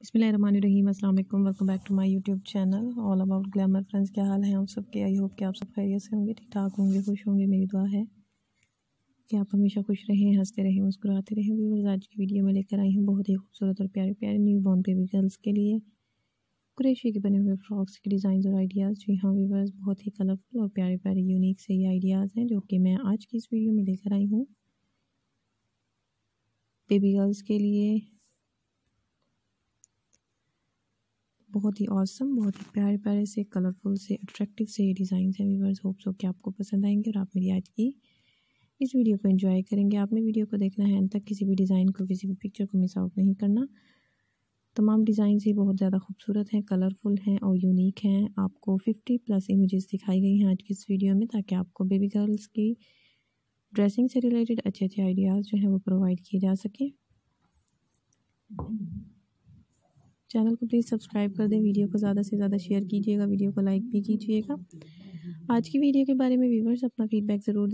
बिस्मिल्लाहिर्रहमानिर्रहीम। अस्सलाम वालेकुम, welcome back to my YouTube channel all about glamour. Friends, क्या हाल है आप सबके? आई होप कि आप सब खैरियत से होंगे, ठीक ठाक होंगे, खुश होंगे। मेरी दुआ है कि आप हमेशा खुश रहें, हंसते रहें, मुस्कुराते रहें। व्यूअर्स, आज की वीडियो में लेकर आई हूँ बहुत ही खूबसूरत और प्यारे प्यारे न्यू बॉर्न बेबी गर्ल्स के लिए कुरैशी के बने हुए फ्रॉक्स के डिज़ाइन और आइडियाज़। जी हाँ व्यूअर्स, बहुत ही कलरफुल और प्यारे प्यारे यूनिक से ये आइडियाज़ हैं जो कि मैं आज की इस वीडियो में लेकर आई हूँ बेबी गर्ल्स के लिए। बहुत ही ऑसम, बहुत ही प्यारे प्यारे से, कलरफुल से, अट्रैक्टिव से ये डिज़ाइन हैं व्यूअर्स। होप सो कि आपको पसंद आएंगे और आप मेरी आज की इस वीडियो को एंजॉय करेंगे। आपने वीडियो को देखना है अंत तक, किसी भी डिज़ाइन को, किसी भी पिक्चर को मिस आउट नहीं करना। तमाम डिज़ाइन ही बहुत ज़्यादा खूबसूरत हैं, कलरफुल हैं और यूनिक हैं। आपको 50+ इमेजेस दिखाई गई हैं आज की इस वीडियो में, ताकि आपको बेबी गर्ल्स की ड्रेसिंग से रिलेटेड अच्छे अच्छे आइडियाज़ जो हैं वो प्रोवाइड किए जा सकें। चैनल को प्लीज़ सब्सक्राइब कर दें, वीडियो को ज़्यादा से ज़्यादा शेयर कीजिएगा, वीडियो को लाइक भी कीजिएगा। आज की वीडियो के बारे में व्यूअर्स अपना फीडबैक ज़रूर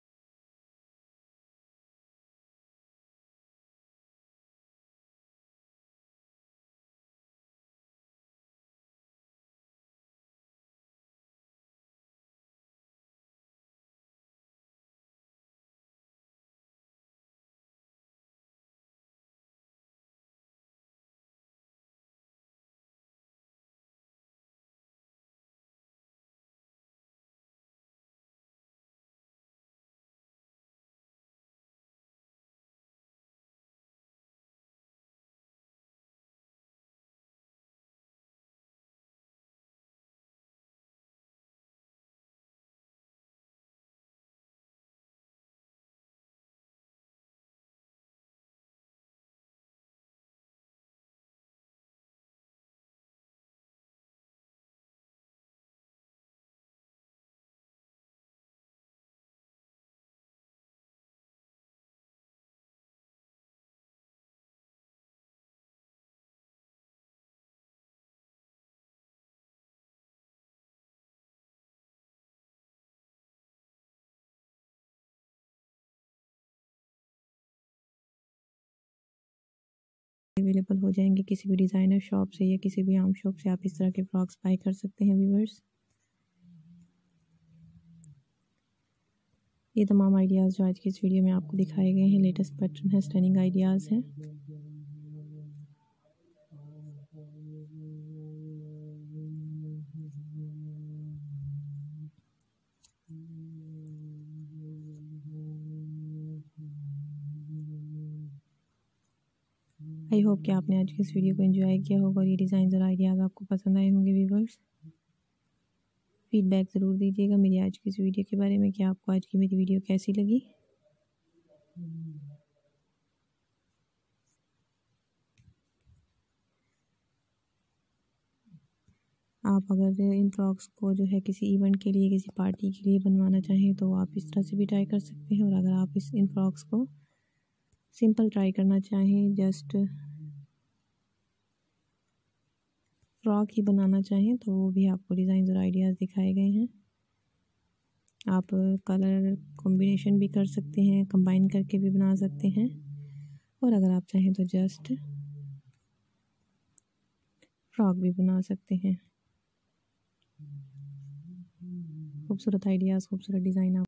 अवेलेबल हो जाएंगे किसी भी डिज़ाइनर शॉप से या किसी भी आम शॉप से। आप इस तरह के फ्रॉक्स बाय कर सकते हैं व्यूअर्स। ये तमाम आइडियाज़ जो आज की इस वीडियो में आपको दिखाए गए हैं लेटेस्ट पैटर्न है, स्टनिंग आइडियाज़ हैं। आई होप कि आपने आज की इस वीडियो को एंजॉय किया होगा और ये डिज़ाइन और आइडियाज़ आपको पसंद आए होंगे व्यूअर्स। फीडबैक ज़रूर दीजिएगा मेरी आज की इस वीडियो के बारे में कि आपको आज की मेरी वीडियो कैसी लगी। आप अगर इन फ्रॉक्स को जो है किसी इवेंट के लिए, किसी पार्टी के लिए बनवाना चाहें तो आप इस तरह से भी ट्राई कर सकते हैं। और अगर आप इन फ्रॉक्स को सिंपल ट्राई करना चाहें, जस्ट फ्रॉक ही बनाना चाहें, तो वो भी आपको डिज़ाइन और आइडियाज़ दिखाए गए हैं। आप कलर कॉम्बिनेशन भी कर सकते हैं, कंबाइन करके भी बना सकते हैं। और अगर आप चाहें तो जस्ट फ्रॉक भी बना सकते हैं। खूबसूरत आइडियाज़, खूबसूरत डिज़ाइन आप